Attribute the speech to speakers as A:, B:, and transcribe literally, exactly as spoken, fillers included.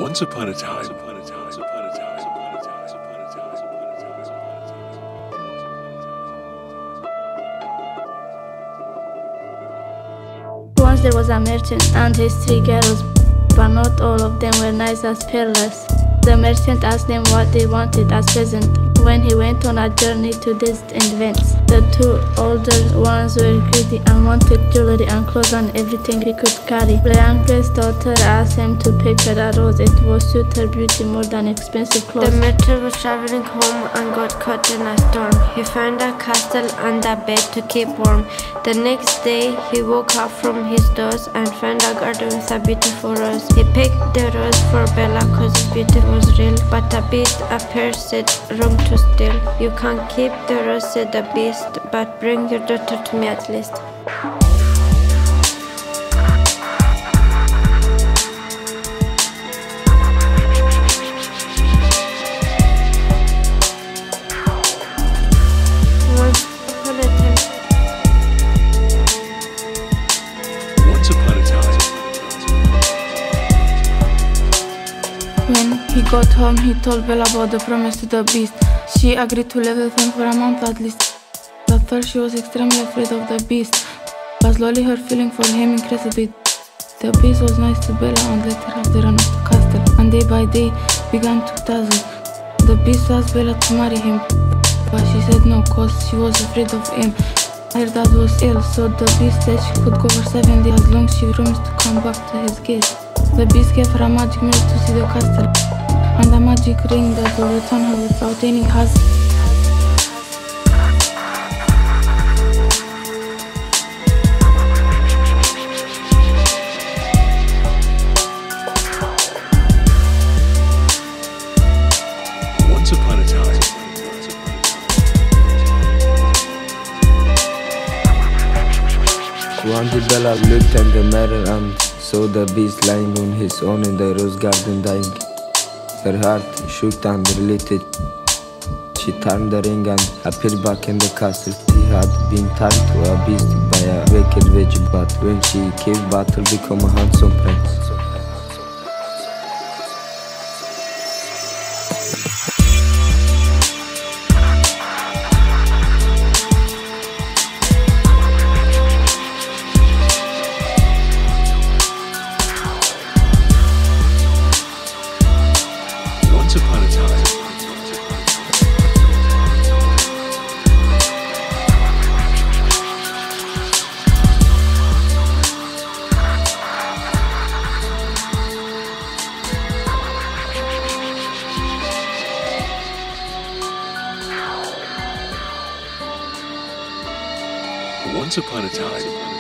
A: Once upon a time.
B: Once there was a merchant and his three girls, but not all of them were nice as pearls. The merchant asked them what they wanted as present when he went on a journey to distant events. The two older ones were greedy and wanted jewelry and clothes and everything he could carry. The youngest daughter asked him to pick her a rose. It would suit her beauty more than expensive clothes.
C: The merchant was traveling home and got caught in a storm. He found a castle and a bed to keep warm. The next day he woke up from his doze and found a garden with a beautiful rose. He picked the rose for Bella cause his beauty was real. But a beast appeared, said, wrong to steal. You can't keep the rose, said the beast, but bring your daughter to me at least. Once upon a time.
A: Once upon a time.
D: When he got home, he told Bella about the promise to the beast. She agreed to live with him for a month at least. At first she was extremely afraid of the beast, but slowly her feeling for him increased a bit. The beast was nice to Bella and let her have the run of the castle, and day by day began to dazzle. The beast asked Bella to marry him, but she said no cause she was afraid of him. Her dad was ill, so the beast said she could go for seven days as long as she promised to come back to his gaze. The beast gave her a magic mirror to see the castle, and a magic ring that will return her without any hassle.
A: Once upon a time.
E: One day Bella looked in the mirror and saw the beast lying on his own in the rose garden dying. Her heart shook and related. She turned the ring and appeared back in the castle. He had been turned to a beast by a wicked witch, but when she gave battle, became a handsome prince.
A: Once upon a time. Once upon a time.